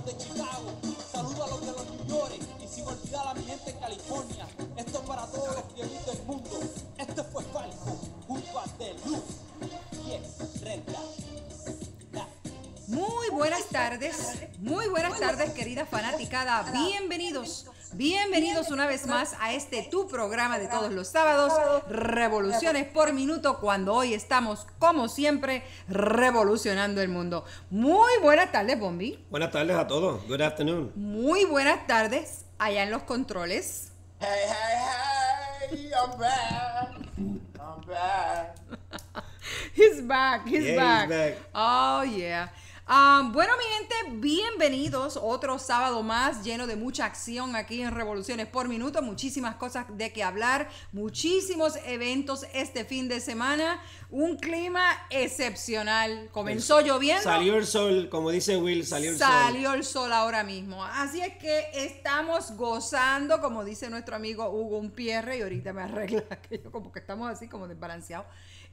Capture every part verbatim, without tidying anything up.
de Chicago, saludo a los de los New York y sin olvidar a mi gente en California. Esto es para todos los criollitos del mundo. Este fue Falco junto a The Luz. Yes, Red Dot. Muy buenas tardes, muy buenas tardes, querida fanaticada. Bienvenidos, bienvenidos una vez más a este tu programa de todos los sábados, Revoluciones por Minuto, cuando hoy estamos, como siempre, revolucionando el mundo. Muy buenas tardes, Bombi. Buenas tardes a todos. Good afternoon. Muy buenas tardes allá en los controles. Hey, hey, hey, I'm back. I'm back. He's back, he's Yeah, back. he's back. Oh, yeah. Um, bueno, mi gente, bienvenidos. Otro sábado más lleno de mucha acción aquí en Revoluciones por Minuto. Muchísimas cosas de que hablar, muchísimos eventos este fin de semana. Un clima excepcional. Comenzó lloviendo. Salió el sol, como dice Will, salió el sol. Salió el sol ahora mismo. Así es que estamos gozando, como dice nuestro amigo Hugo Unpierre, y ahorita me arregla que yo como que estamos así como desbalanceados.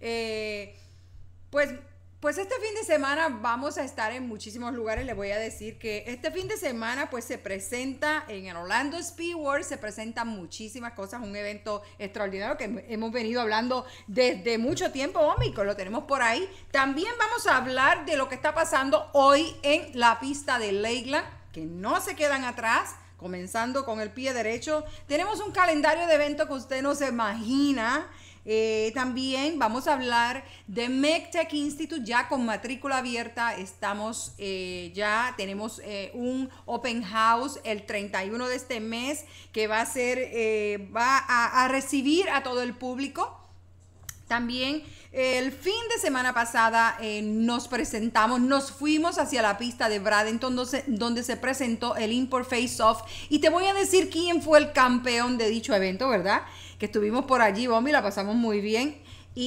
Eh, pues... Pues este fin de semana vamos a estar en muchísimos lugares. Les voy a decir que este fin de semana pues se presenta en el Orlando Speedway, se presentan muchísimas cosas, un evento extraordinario que hemos venido hablando desde mucho tiempo, Ómico, lo tenemos por ahí. También vamos a hablar de lo que está pasando hoy en la pista de Lakeland, que no se quedan atrás. Comenzando con el pie derecho, tenemos un calendario de eventos que usted no se imagina. Eh, también vamos a hablar de MECTEC Institute, ya con matrícula abierta. Estamos, eh, ya tenemos eh, un open house el treinta y uno de este mes que va a ser, eh, va a, a recibir a todo el público. También el fin de semana pasada eh, nos presentamos, nos fuimos hacia la pista de Bradenton donde, donde se presentó el Import Face Off, y te voy a decir quién fue el campeón de dicho evento, ¿verdad? Que estuvimos por allí, Bombi, la pasamos muy bien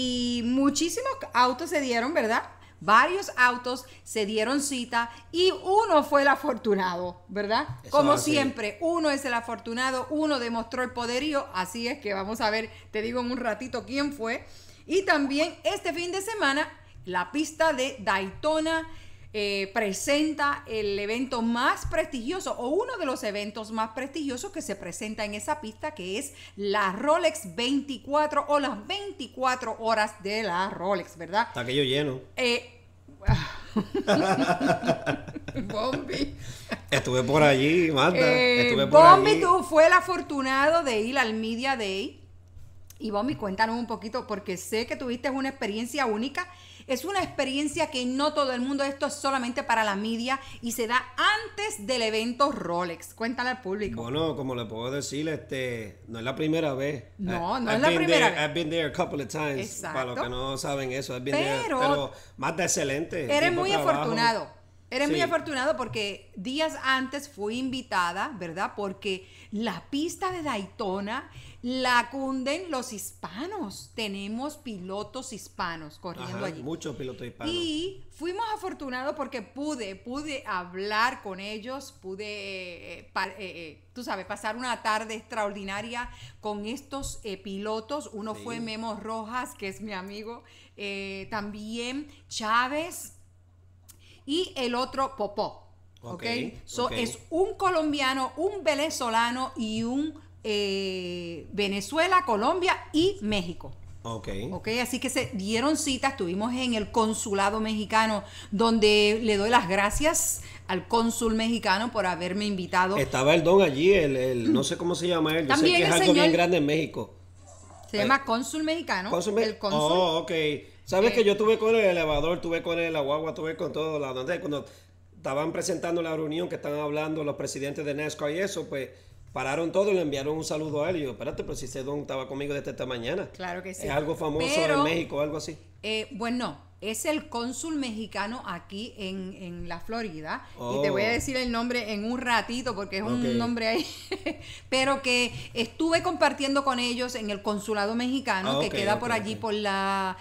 y muchísimos autos se dieron, ¿verdad? Varios autos se dieron cita y uno fue el afortunado, ¿verdad? Eso Como así. siempre, uno es el afortunado, uno demostró el poderío, así es que vamos a ver, te digo en un ratito quién fue. Y también este fin de semana, la pista de Daytona eh, presenta el evento más prestigioso, o uno de los eventos más prestigiosos que se presenta en esa pista, que es la Rolex veinticuatro o las veinticuatro horas de la Rolex, ¿verdad? Está aquello lleno. Eh, Bombi. Estuve por allí, Magda. Eh, Estuve por Bombi, allí. tú fue el afortunado de ir al Media Day. Y Bombi, cuéntanos un poquito, porque sé que tuviste una experiencia única. Es una experiencia que no todo el mundo, esto es solamente para la media y se da antes del evento Rolex. Cuéntale al público. Bueno, como le puedo decir, este, no es la primera vez. No, I- no I've es la been primera there- vez. I've been there a couple of times. Exacto. Para los que no saben eso, I've been Pero- there. Pero Magda, excelente. Eres Tipo muy trabajo. afortunado. Eres Sí. muy afortunado porque días antes fui invitada, ¿verdad? Porque la pista de Daytona la cunden los hispanos. Tenemos pilotos hispanos corriendo Ajá, allí. muchos pilotos hispanos. Y fuimos afortunados porque pude, pude hablar con ellos, pude, eh, pa- eh, eh, tú sabes, pasar una tarde extraordinaria con estos eh, pilotos. Uno Sí. fue Memo Rojas, que es mi amigo, eh, también Chávez y el otro Popó. ¿Ok? Ok, So, ok. es un colombiano, un venezolano y un eh, Venezuela, Colombia y México. Ok. Ok, así que se dieron cita, estuvimos en el consulado mexicano, donde le doy las gracias al cónsul mexicano por haberme invitado. Estaba el don allí, el, el no sé cómo se llama él. Yo También sé que es el algo señor- bien grande en México. Se llama cónsul mexicano. Cónsul me- El cónsul. Oh, ok. Sabes Eh, que yo tuve con el elevador, tuve con el, la guagua, tuve con todo. La, donde, cuando estaban presentando la reunión que estaban hablando los presidentes de NASCAR y eso, pues pararon todo y le enviaron un saludo a él. Y yo, espérate, pero si ese don estaba conmigo desde esta mañana. Claro que sí. Es algo famoso Pero- en México, algo así. Eh, bueno, es el cónsul mexicano aquí en, en la Florida. Y Oh. te voy a decir el nombre en un ratito porque es un Ok. nombre ahí. Pero que estuve compartiendo con ellos en el consulado mexicano, Ah, que ok, queda ok, por allí ok. por la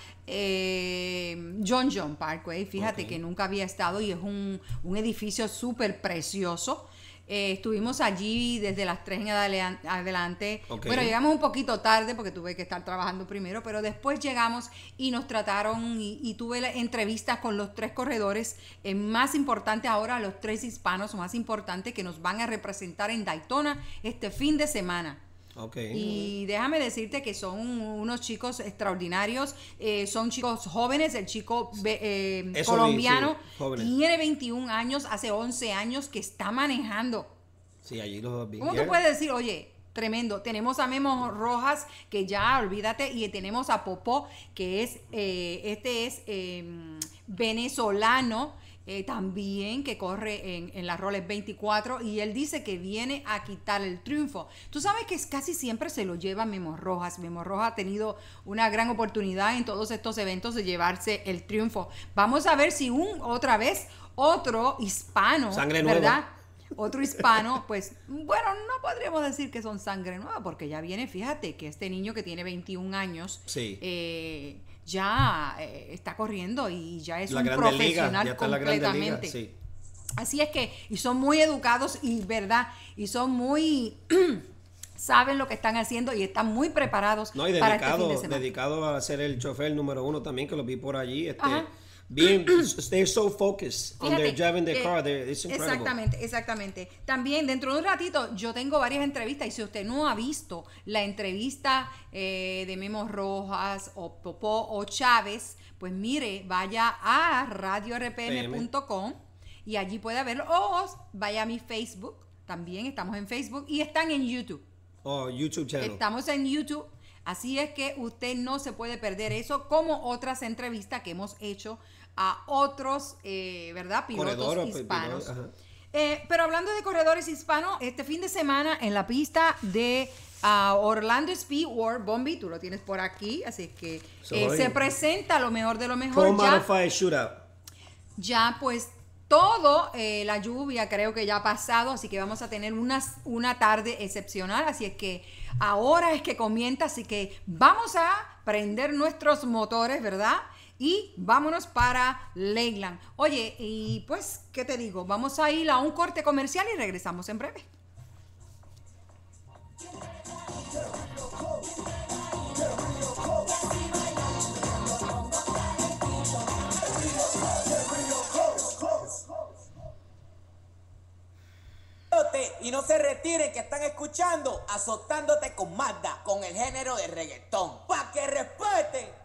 eh, John John Parkway. Fíjate Ok. que nunca había estado y es un, un edificio súper precioso. Eh, estuvimos allí desde las tres en adele- adelante. Okay. Bueno, llegamos un poquito tarde porque tuve que estar trabajando primero, pero después llegamos y nos trataron y, y tuve la- entrevistas con los tres corredores eh, más importantes ahora, los tres hispanos más importantes que nos van a representar en Daytona este fin de semana. Okay. Y déjame decirte que son unos chicos extraordinarios, eh, son chicos jóvenes, el chico eh, Eso colombiano vi, sí, jóvenes. tiene veintiún años, hace once años que está manejando. Sí, allí los vi. ¿Cómo tú puedes decir, oye, tremendo? Tenemos a Memo Rojas, que ya, olvídate, y tenemos a Popó, que es, eh, este es eh, venezolano, Eh, también que corre en, en la Rolex veinticuatro y él dice que viene a quitar el triunfo. Tú sabes que casi siempre se lo lleva Memo Rojas. Memo Rojas ha tenido una gran oportunidad en todos estos eventos de llevarse el triunfo. Vamos a ver si un otra vez otro hispano, Sangre nueva. ¿verdad? Otro hispano, pues, bueno, no podríamos decir que son sangre nueva, porque ya viene, fíjate, que este niño que tiene veintiún años, Sí. eh, ya eh, está corriendo y ya es La un Grandes Ligas, profesional ya está en la Grandes completamente. Ligas, sí. Así es que, y son muy educados y verdad, y son muy, saben lo que están haciendo y están muy preparados No, y para este fin dedicado, de semana. dedicado a ser el chofer número uno también, que lo vi por allí. Este, Ajá. bien, they're so focused on Fíjate, their driving their eh, car. They're- It's incredible. Exactamente, exactamente. También dentro de un ratito yo tengo varias entrevistas y si usted no ha visto la entrevista eh, de Memo Rojas o Popó o Chávez, pues mire, vaya a radio r p m punto com y allí puede verlo o vaya a mi Facebook, también estamos en Facebook y están en YouTube. Oh, YouTube channel. Estamos en YouTube, así es que usted no se puede perder eso, como otras entrevistas que hemos hecho a otros, eh, ¿verdad? Pilotos Corredores, hispanos. pilotos, ajá. Eh, pero hablando de corredores hispanos, este fin de semana en la pista de uh, Orlando Speedway, Bombi, tú lo tienes por aquí, así que So, eh, oye. se presenta lo mejor de lo mejor. Pro Ya, Modified Shootout. ya pues todo, eh, la lluvia creo que ya ha pasado, así que vamos a tener una, una tarde excepcional, así es que ahora es que comienza, así que vamos a prender nuestros motores, ¿verdad? Y vámonos para Leyland. Oye, y pues, ¿qué te digo? Vamos a ir a un corte comercial y regresamos en breve. Y no se retiren, que están escuchando Azotándote con Magda, con el género de reggaetón. ¡Pa' que respeten!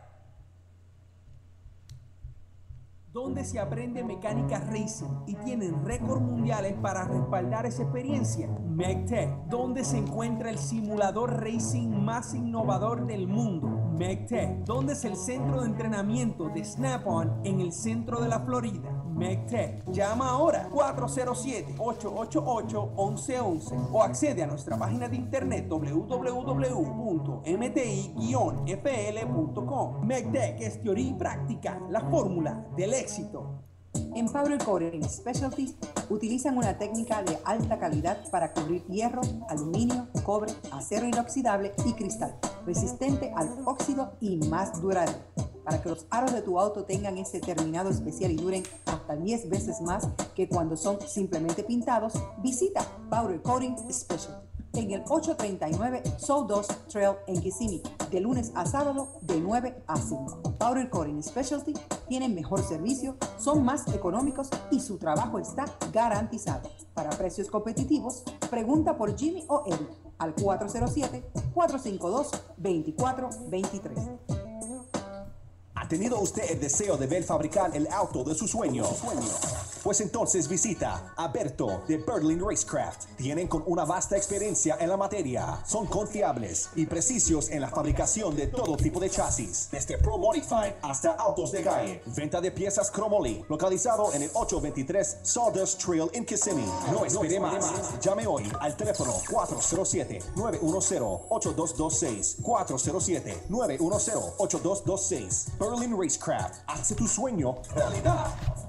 Donde se aprende mecánica racing y tienen récords mundiales para respaldar esa experiencia. MEGTEC, donde se encuentra el simulador racing más innovador del mundo. MEGTEC, donde es el centro de entrenamiento de Snap-on en el centro de la Florida. MEGTEC, llama ahora cuatro cero siete, ocho ocho ocho, once once o accede a nuestra página de internet doble u doble u doble u punto m t i guion f l punto com. MEGTEC es teoría y práctica, la fórmula del éxito. En Powder Coating Specialty utilizan una técnica de alta calidad para cubrir hierro, aluminio, cobre, acero inoxidable y cristal, resistente al óxido y más duradero. Para que los aros de tu auto tengan ese terminado especial y duren hasta diez veces más que cuando son simplemente pintados, visita Powder Coating Specialty en el ocho treinta y nueve Sawdust Trail en Kissimmee, de lunes a sábado de nueve a cinco. Powder Coating Specialty tienen mejor servicio, son más económicos y su trabajo está garantizado. Para precios competitivos, pregunta por Jimmy o Eric al cuatro cero siete, cuatro cinco dos, dos cuatro dos tres. ¿Ha tenido usted el deseo de ver fabricar el auto de su sueño? Pues entonces visita a Berto de Berlin Racecraft. Tienen con una vasta experiencia en la materia. Son confiables y precisos en la fabricación de todo tipo de chasis, desde Pro Modified hasta autos de calle. Venta de piezas Chromoly, localizado en el ocho veintitrés Sawdust Trail en Kissimmee. No espere más. Llame hoy al teléfono cuatro cero siete, nueve uno cero, ocho dos dos seis, cuatro cero siete, nueve uno cero, ocho dos dos seis. Berlin Racecraft, hace tu sueño realidad.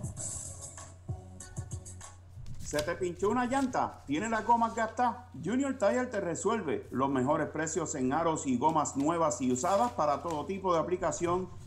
¿Se te pinchó una llanta? ¿Tiene las gomas gastadas? Junior Tire te resuelve. Los mejores precios en aros y gomas nuevas y usadas para todo tipo de aplicación.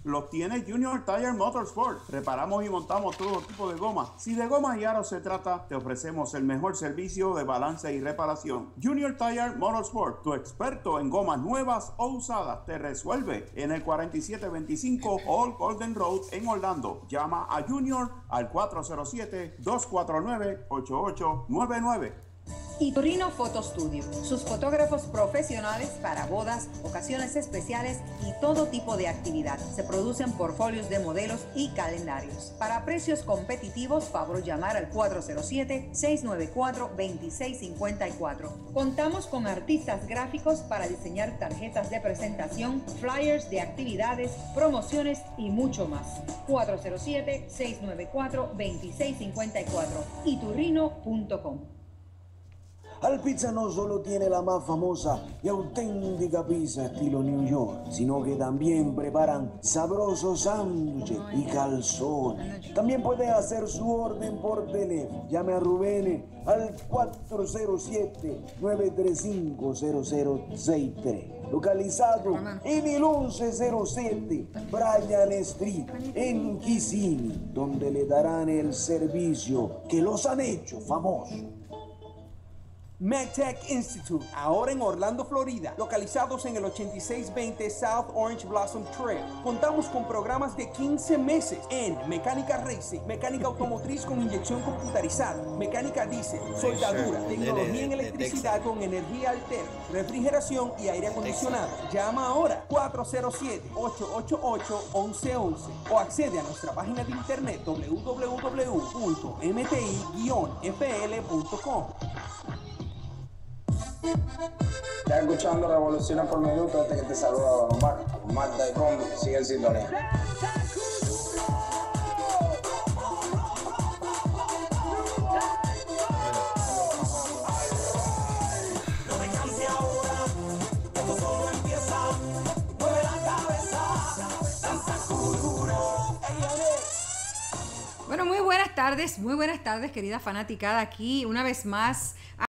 los tiene Junior Tire Motorsport. Reparamos y montamos todo tipo de goma. Si de goma y aros se trata, te ofrecemos el mejor servicio de balance y reparación. Junior Tire Motorsport, tu experto en gomas nuevas o usadas, te resuelve en el cuarenta y siete veinticinco Old Golden Road en Orlando. Llama a Junior al cuatro cero siete, dos cuatro nueve, ocho ocho nueve nueve. Iturrino Photo Studio, sus fotógrafos profesionales para bodas, ocasiones especiales y todo tipo de actividad. Se producen portfolios de modelos y calendarios. Para precios competitivos, favor llamar al cuatro cero siete, seis nueve cuatro, dos seis cinco cuatro. Contamos con artistas gráficos para diseñar tarjetas de presentación, flyers de actividades, promociones y mucho más. cuatro cero siete, seis nueve cuatro, dos seis cinco cuatro. iturrino punto com. Al Pizza no solo tiene la más famosa y auténtica pizza estilo New York, sino que también preparan sabrosos sándwiches y calzones. También puede hacer su orden por teléfono. Llame a Rubén al cuatro cero siete, nueve tres cinco, cero cero seis tres. Localizado en el once cero siete Bryan Street en Kissimmee, donde le darán el servicio que los han hecho famosos. MedTech Institute, ahora en Orlando, Florida, localizados en el ochenta y seis veinte South Orange Blossom Trail. Contamos con programas de quince meses en mecánica racing, mecánica automotriz con inyección computarizada, mecánica diésel, soldadura, tecnología en electricidad con energía alterna, refrigeración y aire acondicionado. Llama ahora cuatro cero siete, ocho ocho ocho, once once o accede a nuestra página de internet w w w punto m t i guion f l punto com. Estás escuchando Revoluciones por Minuto, este que te saluda Don Omar. Omar Daicón, sigue en sintonía. Bueno, muy buenas tardes, muy buenas tardes, querida fanaticada, aquí una vez más